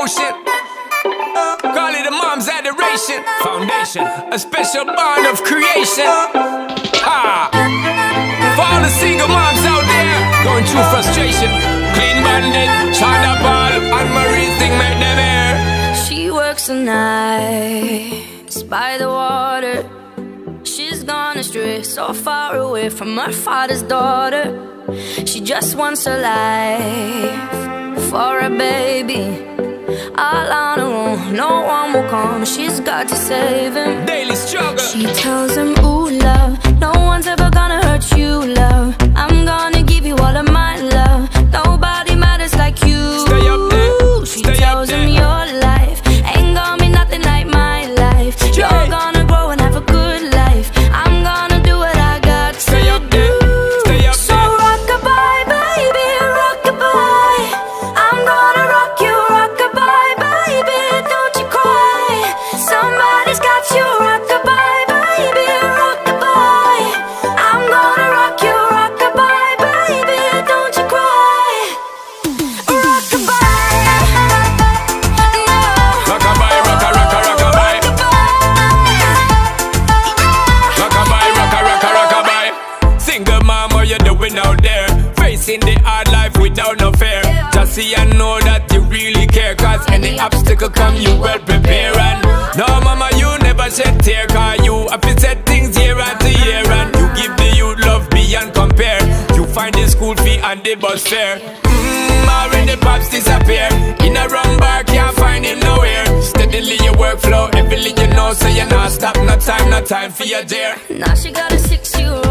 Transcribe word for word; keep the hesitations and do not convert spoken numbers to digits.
emotion. Call it a mom's adoration. Foundation, a special bond of creation. Ha! For all the single moms out there going through frustration, Clean Bandit, China Ball, and Marie thing make them air. She works the nights by the water. She's gone astray, so far away from her father's daughter. She just wants her life for a baby. All on her own, no one will come. She's got to save him. Daily struggle. She tells him, ooh, love, no one's ever gonna hurt you, love. I'm gonna give you all of my love. Nobody matters like you. Stay up there. She Stay tells up him, there. your life ain't gonna be nothing like my life. Yeah. You're gonna grow and have a good life. I'm gonna do what I got to Stay up do. there. Stay up So there. rock-a-bye, baby, rock-a-bye. I'm gonna rock you, rock-a-bye, baby, don't you cry. Somebody's got you, rock-a-bye, baby, rock-a-bye. I'm gonna rock you, rock-a-bye, baby, don't you cry. Rock-a-bye, no. Rock-a-bye, rocka, rocka, rock-a-bye. Rock-a-bye, rocka, rocka, rock-a-bye. Single mom, what you doing out there? Facing the hard life without no fear. Just see and know that you really care. Cause any obstacle come, you well prepare. And no mama, you never shed tear. Cause you have to set things year after year. And you give the youth love beyond compare. You find the school fee and the bus fare. Mmm, already pops disappear. In a wrong bar, can't find him nowhere. Steadily your workflow, everything you know. So you're not stop, no time, no time for your dear. Now she got a six-year-old